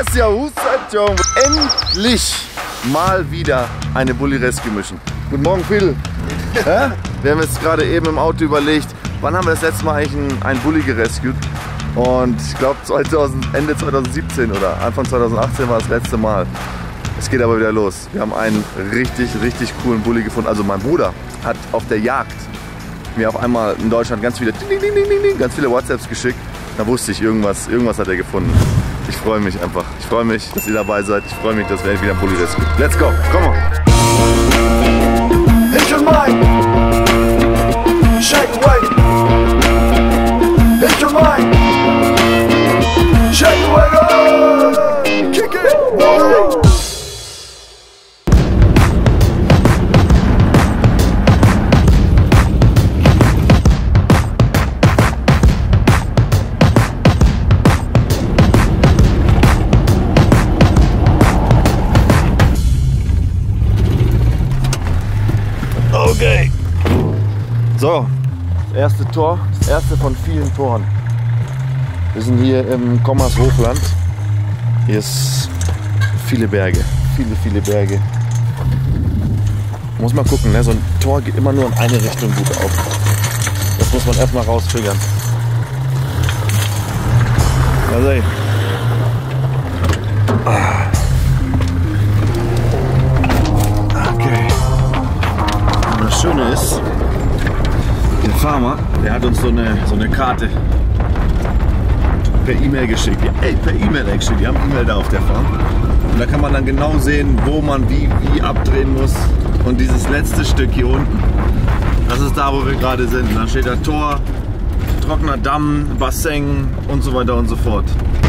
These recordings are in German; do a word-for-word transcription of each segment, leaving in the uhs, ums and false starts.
Yes, ja, Husatjong. Endlich mal wieder eine Bulli Rescue Mission. Guten Morgen, Phil. Ja? Wir haben jetzt gerade eben im Auto überlegt, wann haben wir das letzte Mal eigentlich einen, einen Bulli gerescued? Und ich glaube Ende zweitausendsiebzehn oder Anfang zweitausendachtzehn war das letzte Mal. Es geht aber wieder los. Wir haben einen richtig, richtig coolen Bulli gefunden. Also mein Bruder hat auf der Jagd mir auf einmal in Deutschland ganz viele, ding, ding, ding, ding, ganz viele WhatsApps geschickt. Da wusste ich, irgendwas, irgendwas hat er gefunden. Ich freue mich einfach. Ich freue mich, dass ihr dabei seid. Ich freue mich, dass wir wieder einen Bulli rescuen. Let's go, komm mal. Hit your mind. Shake away. Hit your mind. Shake away. Kick it. Whoa. Okay. So, das erste Tor, das erste von vielen Toren. Wir sind hier im Kommers Hochland. Hier ist viele Berge, viele, viele Berge. Muss man gucken, ne? So ein Tor geht immer nur in eine Richtung gut auf. Das muss man erstmal rausfigern. Also, ey. Ah. Das Schöne ist, der Farmer, der hat uns so eine, so eine Karte per E-Mail geschickt. Ja, ey, per E-Mail geschickt. Die haben E-Mail da auf der Farm. Und da kann man dann genau sehen, wo man wie, wie abdrehen muss. Und dieses letzte Stück hier unten, das ist da, wo wir gerade sind. Dann steht da Tor, trockener Damm, Bassin und so weiter und so fort.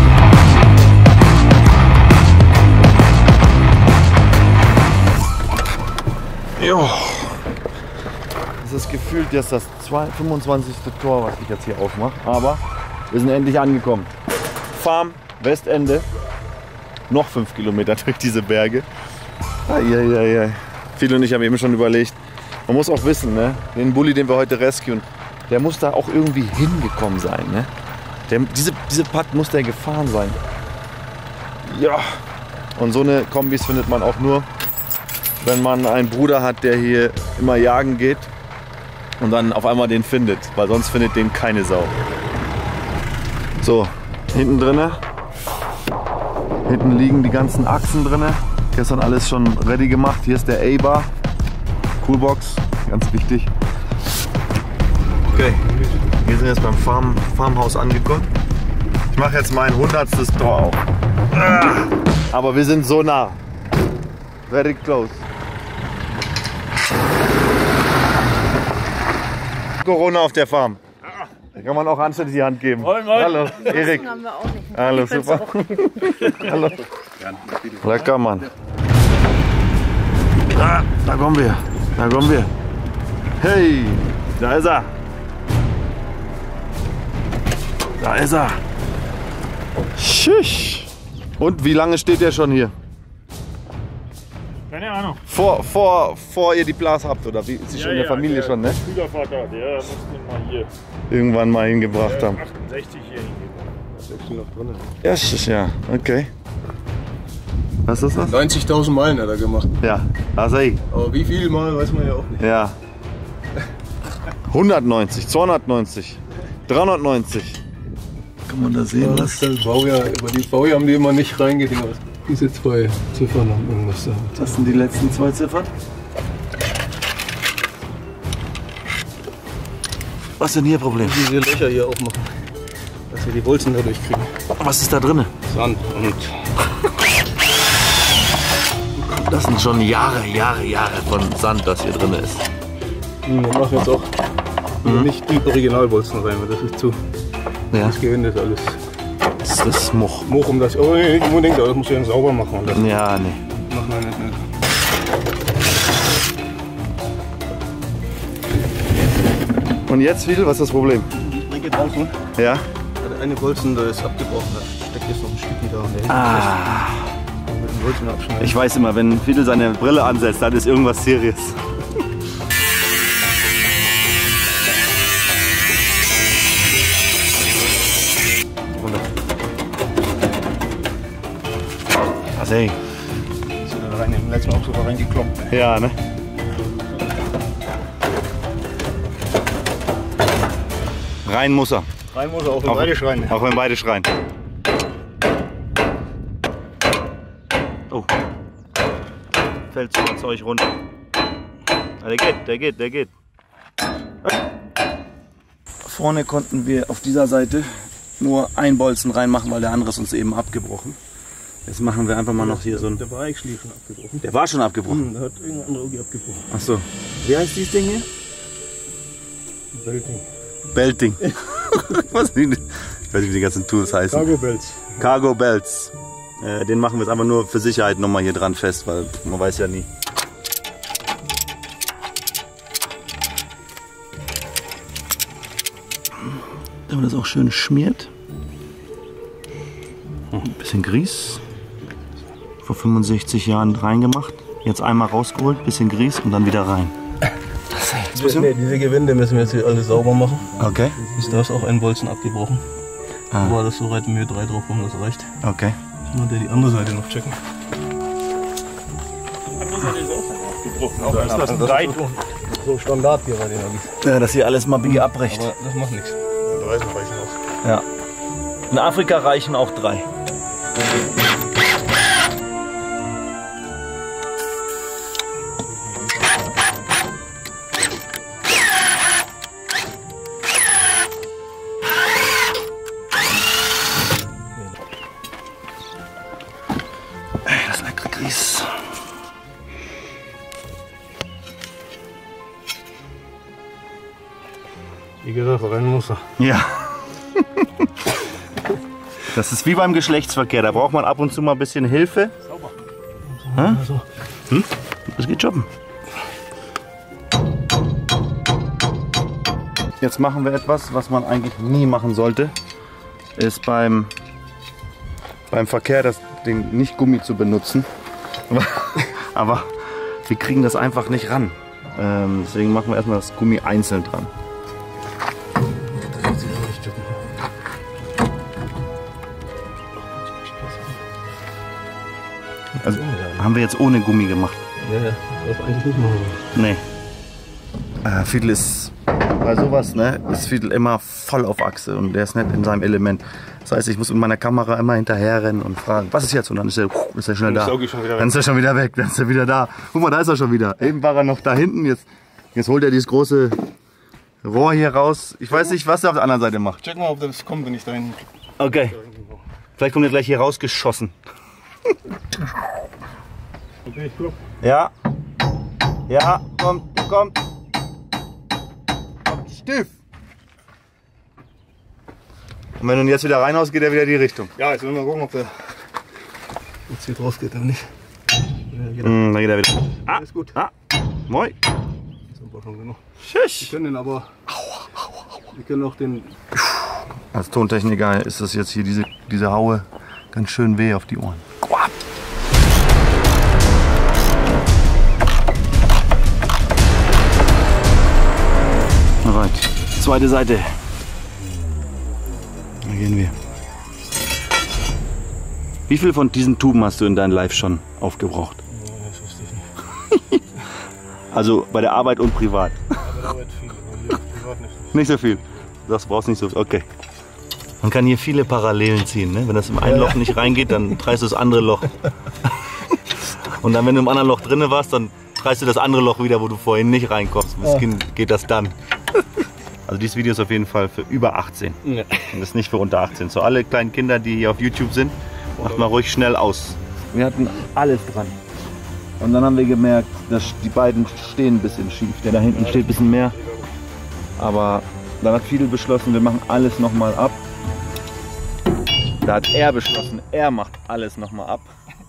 Jo. Das ist gefühlt jetzt das fünfundzwanzigste Tor, was ich jetzt hier aufmache. Aber wir sind endlich angekommen. Farm, Westende. Noch fünf Kilometer durch diese Berge. Eieiei. Phil und ich haben eben schon überlegt, man muss auch wissen, ne? Den Bulli, den wir heute rescuen, der muss da auch irgendwie hingekommen sein. Ne? Der, diese, diese Putt muss der gefahren sein. Ja. Und so eine Kombis findet man auch nur, wenn man einen Bruder hat, der hier immer jagen geht. Und dann auf einmal den findet, weil sonst findet den keine Sau. So, hinten drinne, hinten liegen die ganzen Achsen drinne. Gestern alles schon ready gemacht. Hier ist der A-Bar, Coolbox, ganz wichtig. Okay, wir sind jetzt beim Farm, Farmhaus angekommen. Ich mache jetzt mein hundertstes Tor auf. Aber wir sind so nah. Very close. Corona auf der Farm. Da kann man auch anständig die Hand geben. Moin, moin. Hallo, Erik. Haben wir auch nicht. Hallo, super. Hallo. Lecker, Mann. Ah, da kommen wir. Da kommen wir. Hey, da ist er. Da ist er. Schisch. Und wie lange steht der schon hier? Keine Ahnung. Vor, vor, vor ihr die Blas habt, oder wie? Ist sie ja, schon in der ja, Familie der schon, ne? Schwiegervater, der muss den mal hier. Irgendwann mal hingebracht Der haben. achtundsechzig hier hingebracht. Das ist noch drin. Erstes Jahr, okay. Was ist das? neunzigtausend Meilen hat er gemacht. Ja, also ey. Aber wie viele Mal weiß man ja auch nicht. Ja. hundertneunzig, zweihundertneunzig, dreihundertneunzig. Kann man da sehen, Ja, was? das Baujahr, über die Baujahr haben die immer nicht reingedingert. Diese zwei Ziffern haben irgendwas da. Was sind die letzten zwei Ziffern? Was ist denn hier Problem? Diese Löcher hier aufmachen, dass wir die Bolzen dadurch kriegen. Was ist da drin? Sand und Das sind schon Jahre, Jahre, Jahre von Sand, das hier drin ist. wir machen jetzt auch Mhm. nicht die Originalbolzen rein, weil das ist zu. Ja, Das Gewinde ist alles das ist Moch. Moch um das. Oh nee, nicht unbedingt, aber das muss ich dann sauber machen. Und das Ja, nee. machen wir nicht mehr. Und jetzt, Fiedel, was ist das Problem? Die Strecke draußen, Ja? der eine Bolzen, der ist abgebrochen, da steckt jetzt noch ein Stück da. Und der Ah, mit dem Bolzen abschneiden. ich weiß immer, wenn Fiedel seine Brille ansetzt, dann ist irgendwas serious. Hey. Ist wieder rein, im letzten Mal auch sogar reingekloppt. Ja, ne? Rein muss er. Rein muss er, auch wenn Auch- beide schreien. Auch wenn beide schreien. Oh. Fällt so das Zeug runter. Ah, der geht, der geht, der geht. Vorne konnten wir auf dieser Seite nur ein Bolzen reinmachen, weil der andere ist uns eben abgebrochen. Jetzt machen wir einfach mal noch hier so ein... Der war eigentlich schon abgebrochen. Der war schon abgebrochen? Hm, der hat irgendein anderer irgendwie abgebrochen. Ach so. Wie heißt dieses Ding hier? Belting. Belting. Was? Ich weiß nicht, wie die ganzen Tools heißen. Cargo Belts. Cargo Belts. Äh, den machen wir jetzt einfach nur für Sicherheit nochmal hier dran fest, weil man weiß ja nie. Damit das auch schön schmiert. Ein bisschen Grieß. Vor fünfundsechzig Jahren reingemacht. Jetzt einmal rausgeholt, bisschen Grieß und dann wieder rein. Nee, diese Gewinde müssen wir jetzt hier alles sauber machen. Okay. Ist das auch ein Bolzen abgebrochen. Ah. Aber das so reiten wir drei drauf rum, das reicht. Okay. Nur der die andere Seite noch checken. Auch ist das ein Dreit. So Standard hier bei den Agis. Ja, dass hier alles mal biege abbricht. Aber das macht nichts. Drei reichen auch. Ja. In Afrika reichen auch drei. Das leckere Grieß. Wie gesagt, rein muss er. Ja. Das ist wie beim Geschlechtsverkehr. Da braucht man ab und zu mal ein bisschen Hilfe. Sauber. Hm? Das geht shoppen. Jetzt machen wir etwas, was man eigentlich nie machen sollte. Ist beim, beim Verkehr das Ding nicht Gummi zu benutzen. Aber wir kriegen das einfach nicht ran. Ähm, deswegen machen wir erstmal das Gummi einzeln dran. Also haben wir jetzt ohne Gummi gemacht. Ja, ja, das darf eigentlich nicht machen. Nee. Äh, Fiedel ist bei sowas, ne, ist Fiedel immer voll auf Achse und der ist nicht in seinem Element. Das heißt, ich muss mit meiner Kamera immer hinterher rennen und fragen, was ist jetzt? Und dann ist er, ist er schnell da. Dann ist er schon wieder weg. Dann ist er schon wieder weg, dann ist er wieder da. Guck mal, da ist er schon wieder. Eben war er noch da hinten, jetzt, jetzt holt er dieses große Rohr hier raus. Ich weiß nicht, was er auf der anderen Seite macht. Check mal, ob das kommt, wenn ich da hin. Okay. Vielleicht kommt er gleich hier rausgeschossen. Okay, ich glaub. Ja. Ja, kommt, kommt. Kommt stiff. Und wenn du ihn jetzt wieder reinhaust, geht er wieder in die Richtung. Ja, jetzt wollen wir mal gucken, ob der Jetzt hier draus geht er nicht. Ja, geht er. Mm, da geht er wieder. Ah, ist gut. ah, moi. Das ist aber schon genug. Schisch. Wir können den aber. Wir können auch den. Als Tontechniker ist das jetzt hier, diese, diese Haue, ganz schön weh auf die Ohren. Alright, zweite Seite. Da gehen wir. Wie viel von diesen Tuben hast du in deinem Live schon aufgebraucht? Das wüsste ich nicht. Also bei der Arbeit und privat? Aber da wird viel. aber hier privat nicht. Nicht so viel. Du sagst, du brauchst nicht so viel. Okay. Man kann hier viele Parallelen ziehen. Ne? Wenn das im einen Loch nicht reingeht, dann dreist du das andere Loch. Und dann, wenn du im anderen Loch drinne warst, dann dreist du das andere Loch wieder, wo du vorhin nicht reinkommst. Mit Kind geht das dann. Also dieses Video ist auf jeden Fall für über achtzehn. Ja. Und das ist nicht für unter achtzehn. So alle kleinen Kinder, die hier auf YouTube sind, macht mal ruhig schnell aus. Wir hatten alles dran. Und dann haben wir gemerkt, dass die beiden stehen ein bisschen schief. Der da hinten steht ein bisschen mehr. Aber dann hat Fiedel beschlossen, wir machen alles nochmal ab. Da hat er beschlossen, er macht alles nochmal ab.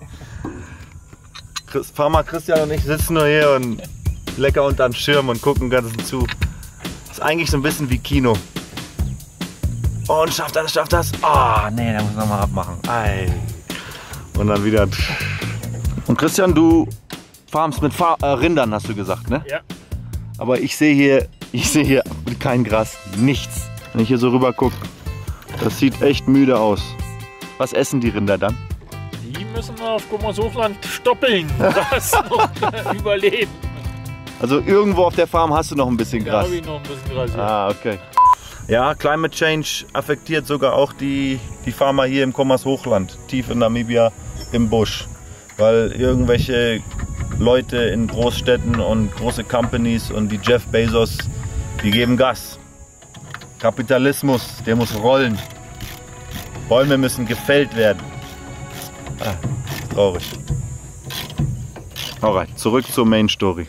Chris, Farmer Christian und ich sitzen nur hier und lecker unter dem Schirm und gucken ganzen zu. Das ist eigentlich so ein bisschen wie Kino. Und schafft das, schafft das. Ah, oh, nee, der muss nochmal abmachen. Ei. Und dann wieder. Und Christian, du farmst mit Fa äh, Rindern, hast du gesagt, ne? Ja. Aber ich sehe hier, ich sehe hier kein Gras, nichts. Wenn ich hier so rüber gucke, das sieht echt müde aus. Was essen die Rinder dann? Die müssen wir auf Gummershochland stoppeln, das noch überleben. Also irgendwo auf der Farm hast du noch ein bisschen Da Gras. habe ich noch ein bisschen Gras. Ja. Ah, okay. Ja, Climate Change affektiert sogar auch die, die Farmer hier im Gummershochland, tief in Namibia im Busch. Weil irgendwelche Leute in Großstädten und große Companies und die Jeff Bezos, die geben Gas. Kapitalismus, der muss rollen. Bäume müssen gefällt werden. Ah, traurig. Alright, zurück zur Main Story.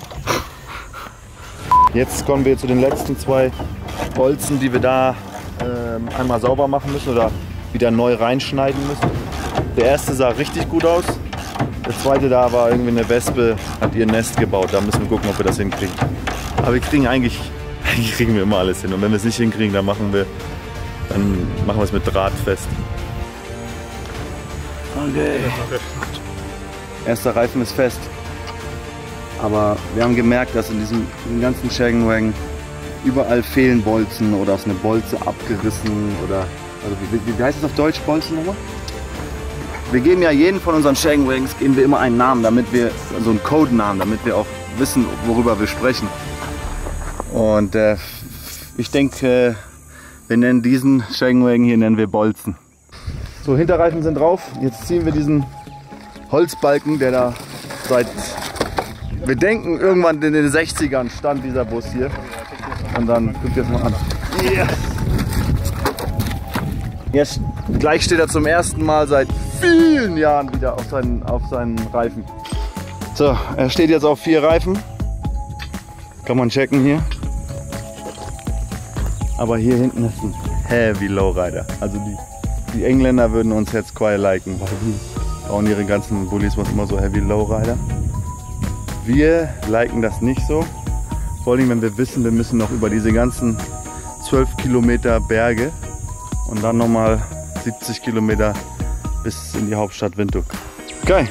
Jetzt kommen wir zu den letzten zwei Bolzen, die wir da ähm, einmal sauber machen müssen oder wieder neu reinschneiden müssen. Der erste sah richtig gut aus. Der zweite da war irgendwie eine Wespe, hat ihr Nest gebaut. Da müssen wir gucken, ob wir das hinkriegen. Aber wir kriegen eigentlich, eigentlich kriegen wir immer alles hin. Und wenn wir es nicht hinkriegen, dann machen wir, dann machen wir es mit Draht fest. Okay. Erster Reifen ist fest. Aber wir haben gemerkt, dass in diesem, in dem ganzen Shaggin' überall fehlen Bolzen oder ist eine Bolze abgerissen oder also wie, wie, wie heißt es auf Deutsch, Bolzen nochmal? Wir geben ja jeden von unseren Shaggin' Wagons geben wir immer einen Namen, damit wir so einen Codenamen, damit wir auch wissen, worüber wir sprechen. Und äh, ich denke, äh, wir nennen diesen Shaggin' Wagon hier nennen wir Bolzen. So, Hinterreifen sind drauf. Jetzt ziehen wir diesen Holzbalken, der da seit wir denken irgendwann in den sechzigern stand dieser Bus hier. Und dann guckt ihr es mal an. Yes. Jetzt gleich steht er zum ersten Mal seit vielen Jahren wieder auf seinen, auf seinen Reifen. So, er steht jetzt auf vier Reifen. Kann man checken hier. Aber hier hinten ist ein Heavy Lowrider. Also die, die Engländer würden uns jetzt quasi liken, weil die bauen ihre ganzen Bullis immer so Heavy Lowrider. Wir liken das nicht so. Vor allem, wenn wir wissen, wir müssen noch über diese ganzen zwölf Kilometer Berge und dann nochmal siebzig Kilometer bis in die Hauptstadt Windhoek. Okay.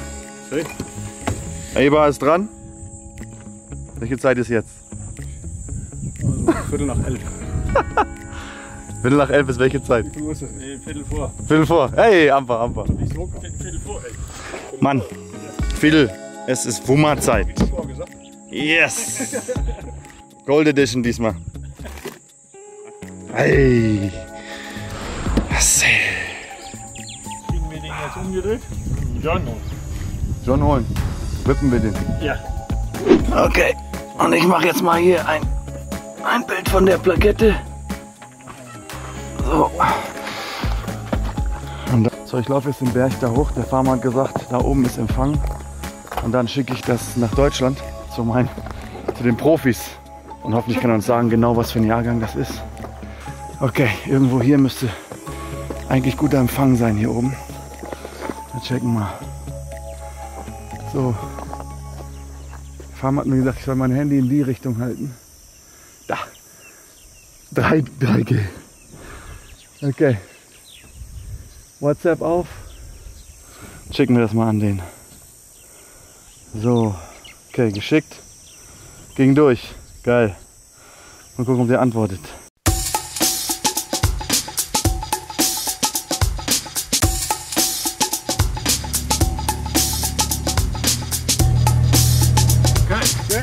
Eber ist dran. Welche Zeit ist jetzt? Also Viertel nach elf. Viertel nach elf ist welche Zeit? Wie viel Uhr ist es? Nee, Viertel vor. Viertel vor. Hey, Amper, Amper. Nicht so? Viertel vor, ey. Mann, Viertel. Es ist Wummerzeit. Wie vorgesagt? Yes! Gold Edition diesmal. Hey! Kriegen wir den jetzt umgedreht? John. John holen. Wippen wir den. Ja. Okay. Und ich mache jetzt mal hier ein, ein Bild von der Plakette. So. Und da, so, ich laufe jetzt den Berg da hoch. Der Farmer hat gesagt, da oben ist Empfang. Und dann schicke ich das nach Deutschland zu, meinen, zu den Profis. Und hoffentlich kann er uns sagen, genau was für ein Jahrgang das ist. Okay, irgendwo hier müsste eigentlich guter Empfang sein hier oben. Wir checken mal. So. Der Farmer hat mir gesagt, ich soll mein Handy in die Richtung halten. Da. drei G. Okay. WhatsApp auf. Checken wir das mal an den. So, okay, geschickt. Ging durch. Geil. Mal gucken, ob der antwortet. Geil.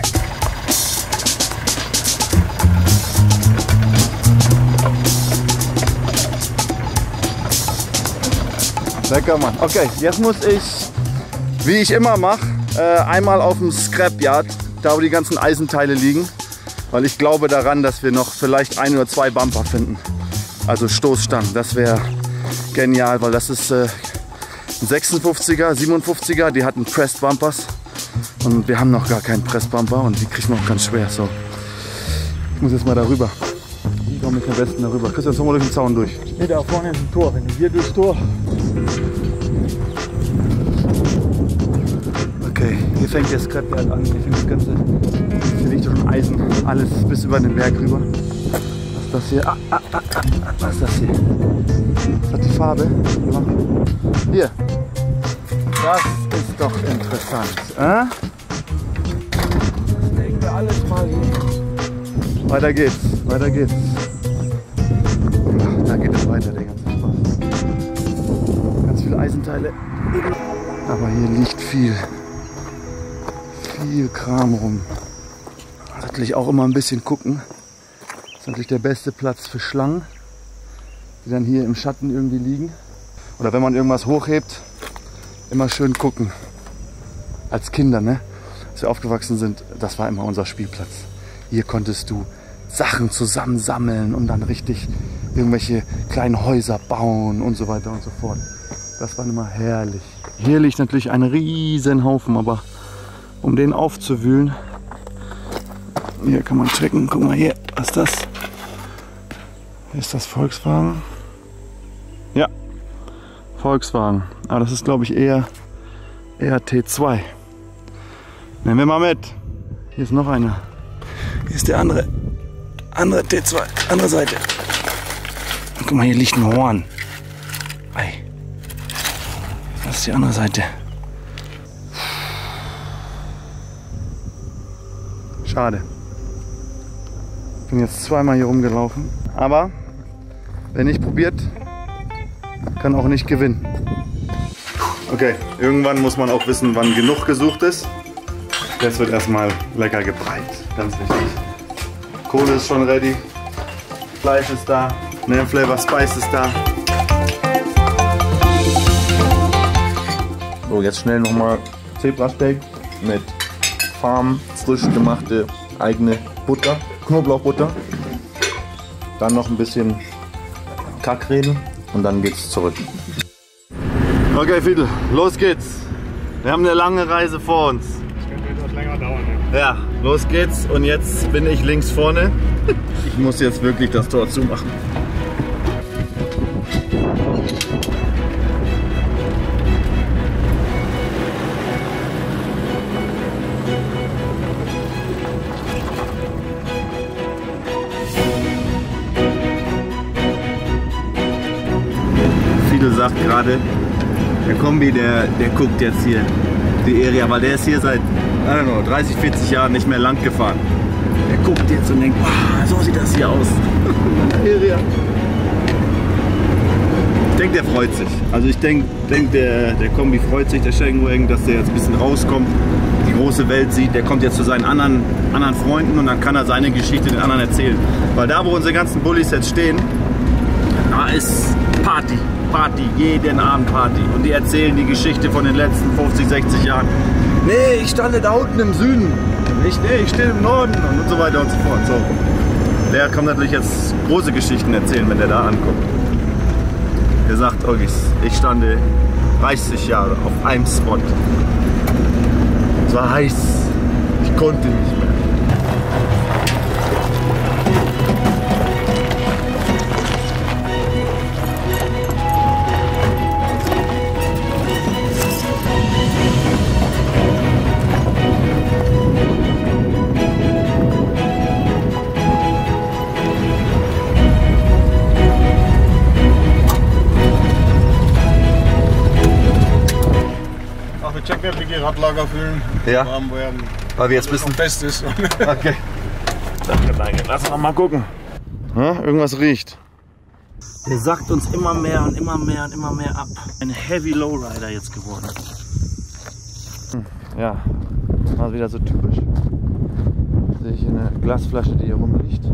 Lecker, Mann. Okay, jetzt muss ich, wie ich immer mache, äh, einmal auf dem Scrapyard, da wo die ganzen Eisenteile liegen, weil ich glaube daran, dass wir noch vielleicht ein oder zwei Bumper finden. Also Stoßstangen, das wäre genial, weil das ist äh, ein sechsundfünfziger, siebenundfünfziger, die hatten Pressed Bumpers und wir haben noch gar keinen Pressed Bumper und die kriegen wir auch ganz schwer. So, ich muss jetzt mal darüber. Wie komme ich am besten darüber? Christian, jetzt mal durch den Zaun durch. Nee, da vorne ist ein Tor. Wenn du hier durchs Tor. Okay, hier fängt der Scrapyard an. Hier fängt das ganze, hier liegt schon Eisen, alles bis über den Berg rüber. Was ist das hier? Ah, ah, ah, ah, was ist das hier? Was hat die Farbe? Hier. Das ist doch interessant. Äh? Das legen wir alles mal hier. Weiter geht's, weiter geht's. Da geht es weiter, der ganze Spaß. Ganz viele Eisenteile. Teile. Aber hier liegt viel, viel Kram rum. Natürlich auch immer ein bisschen gucken. Das ist natürlich der beste Platz für Schlangen, die dann hier im Schatten irgendwie liegen. Oder wenn man irgendwas hochhebt, immer schön gucken. Als Kinder, ne? Als wir aufgewachsen sind, das war immer unser Spielplatz. Hier konntest du Sachen zusammensammeln und dann richtig irgendwelche kleinen Häuser bauen und so weiter und so fort. Das war immer herrlich. Hier liegt natürlich ein riesen Haufen, aber um den aufzuwühlen, hier kann man checken. Guck mal hier, was ist das? Ist das Volkswagen? Ja, Volkswagen. Aber das ist, glaube ich, eher, eher T zwei. Nehmen wir mal mit. Hier ist noch einer. Hier ist der andere. Andere T zwei. Andere Seite. Guck mal, hier liegt ein Horn. Ei. Das ist die andere Seite. Schade. Ich bin jetzt zweimal hier rumgelaufen. Aber wer nicht probiert, kann auch nicht gewinnen. Okay, irgendwann muss man auch wissen, wann genug gesucht ist. Jetzt wird erstmal lecker gebreit. Ganz wichtig. Kohle ist schon ready. Fleisch ist da. Ne, Flavor Spice ist da. So, jetzt schnell nochmal Zebrasteak mit Farm, frisch gemachte eigene Butter, Knoblauchbutter. Dann noch ein bisschen Kackreden und dann geht's zurück. Okay, Fiedel, los geht's. Wir haben eine lange Reise vor uns. Das könnte etwas länger dauern. Ne? Ja, los geht's und jetzt bin ich links vorne. Ich muss jetzt wirklich das Tor zumachen. Sagt gerade, der Kombi, der, der guckt jetzt hier die Area, weil der ist hier seit I don't know, dreißig, vierzig Jahren nicht mehr lang gefahren. Der guckt jetzt und denkt, wow, so sieht das hier aus. Area. Ich denke, der freut sich. Also ich denke, denk, der, der Kombi freut sich, der Shaggin' dass der jetzt ein bisschen rauskommt, die große Welt sieht. Der kommt jetzt zu seinen anderen, anderen Freunden und dann kann er seine Geschichte den anderen erzählen. Weil da, wo unsere ganzen Bullis jetzt stehen, da ist Party. Party, jeden Abend Party. Und die erzählen die Geschichte von den letzten fünfzig, sechzig Jahren. Nee, ich stand da unten im Süden. Ich, nee, ich stehe im Norden und, und so weiter und so fort. So. Der kann natürlich jetzt große Geschichten erzählen, wenn der da ankommt. Er sagt, oh, ich stande dreißig Jahre auf einem Spot. Es war heiß. Ich konnte nicht mehr. Checken, wie die Radlager fühlen. Ja. Warm werden. Weil wir jetzt wissen, fest ist. Okay. Danke, danke. Lass uns noch mal gucken. Ja, irgendwas riecht. Der sagt uns immer mehr und immer mehr und immer mehr ab. Ein Heavy Lowrider jetzt geworden. Hm, ja, mal wieder so typisch. Sehe ich hier eine Glasflasche, die hier rumliegt.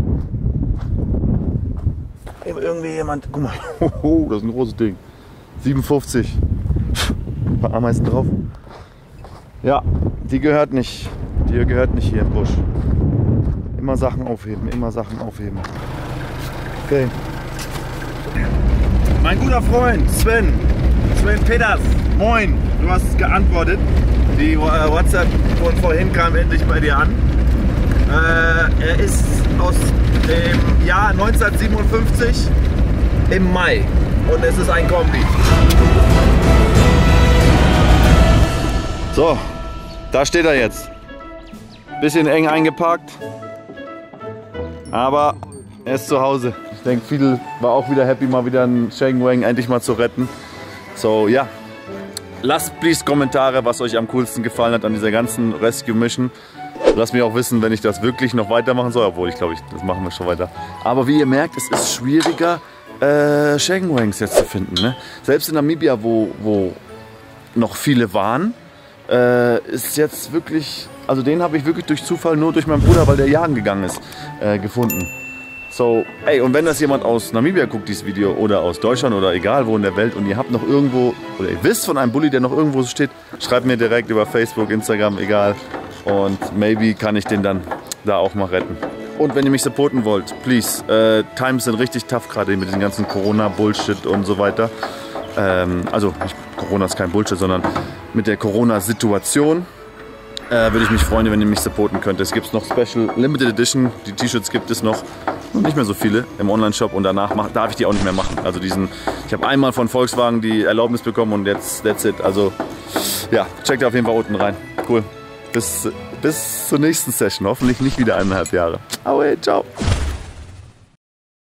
Irgendwie jemand. Guck mal. Oh, das ist ein großes Ding. siebenundfünfzig. Ein paar Ameisen drauf. Ja, die gehört nicht. Die gehört nicht hier im Busch. Immer Sachen aufheben, immer Sachen aufheben. Okay. Mein guter Freund Sven, Sven Peters, moin, du hast geantwortet. Die WhatsApp von vorhin kam endlich bei dir an. Äh, er ist aus dem Jahr neunzehnhundertsiebenundfünfzig im Mai und es ist ein Kombi. So, da steht er jetzt. Bisschen eng eingeparkt, aber er ist zu Hause. Ich denke, Fiedel war auch wieder happy, mal wieder einen Shaggin' endlich mal zu retten. So, ja. Lasst please Kommentare, was euch am coolsten gefallen hat an dieser ganzen Rescue Mission. Lasst mich auch wissen, wenn ich das wirklich noch weitermachen soll, obwohl ich glaube, ich, das machen wir schon weiter. Aber wie ihr merkt, es ist schwieriger, äh, Shaggin' jetzt zu finden. Ne? Selbst in Namibia, wo, wo noch viele waren, äh, ist jetzt wirklich, also den habe ich wirklich durch Zufall nur durch meinen Bruder, weil der jagen gegangen ist, äh, gefunden. So, ey, und wenn das jemand aus Namibia guckt, dieses Video, oder aus Deutschland oder egal wo in der Welt und ihr habt noch irgendwo, oder ihr wisst von einem Bulli, der noch irgendwo steht, schreibt mir direkt über Facebook, Instagram, egal. Und maybe kann ich den dann da auch mal retten. Und wenn ihr mich supporten wollt, please, äh, Times sind richtig tough gerade mit diesem ganzen Corona-Bullshit und so weiter. Ähm, also, nicht, Corona ist kein Bullshit, sondern mit der Corona-Situation. Äh, würde ich mich freuen, wenn ihr mich supporten könnt. Es gibt noch Special Limited Edition, die T-Shirts gibt es noch, nicht mehr so viele im Online-Shop und danach mach, darf ich die auch nicht mehr machen. Also diesen, ich habe einmal von Volkswagen die Erlaubnis bekommen und jetzt that's it. Also ja, checkt auf jeden Fall unten rein. Cool. Bis, bis zur nächsten Session. Hoffentlich nicht wieder eineinhalb Jahre. Aue, ciao.